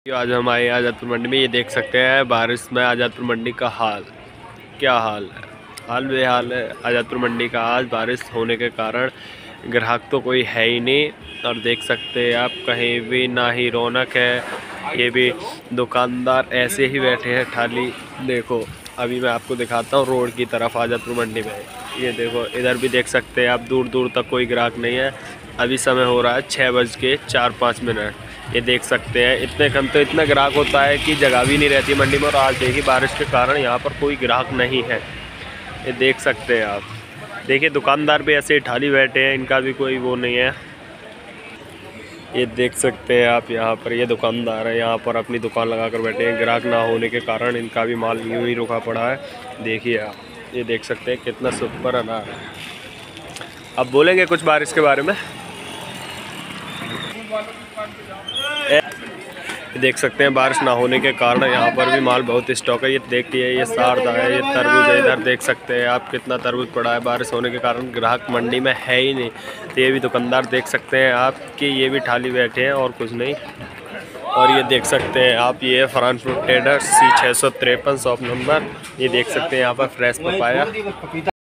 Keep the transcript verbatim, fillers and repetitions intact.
आज हम आए आज़ादपुर मंडी में। ये देख सकते हैं बारिश में आज़ादपुर मंडी का हाल क्या हाल है। हाल बेहाल है आज़ादपुर मंडी का। आज बारिश होने के कारण ग्राहक तो कोई है ही नहीं, और देख सकते हैं आप कहीं भी ना ही रौनक है। ये भी दुकानदार ऐसे ही बैठे हैं थाली। देखो अभी मैं आपको दिखाता हूँ रोड की तरफ आज़ादपुर मंडी में। ये देखो इधर भी देख सकते हैं आप, दूर दूर तक कोई ग्राहक नहीं है। अभी समय हो रहा है छः बज के चार पाँच मिनट। ये देख सकते हैं इतने कम तो इतना ग्राहक होता है कि जगह भी नहीं रहती मंडी में। और आज देखिए बारिश के कारण यहाँ पर कोई ग्राहक नहीं है। ये देख सकते हैं आप। देखिए दुकानदार भी ऐसे ही ठाली बैठे हैं, इनका भी कोई वो नहीं है। ये देख सकते हैं आप यहाँ पर ये दुकानदार है, यहाँ पर अपनी दुकान लगा कर बैठे हैं। ग्राहक ना होने के कारण इनका भी माल यूँ ही रुका पड़ा है। देखिए आप, ये देख सकते हैं कितना सुपर अनार है। अब बोलेंगे कुछ बारिश के बारे में। देख सकते हैं बारिश ना होने के कारण यहाँ पर भी माल बहुत स्टॉक है। ये देखिए ये सारदा है, ये तरबूज है। इधर देख सकते हैं आप कितना तरबूज पड़ा है। बारिश होने के कारण ग्राहक मंडी में है ही नहीं। तो ये भी दुकानदार देख सकते हैं आप कि ये भी ठाली बैठे हैं और कुछ नहीं। और ये देख सकते हैं आप, ये फरहान फ्रूट ट्रेडर्स सी छः सौ तिरपन शॉप नंबर। ये देख सकते हैं यहाँ पर फ्रेश पपाया।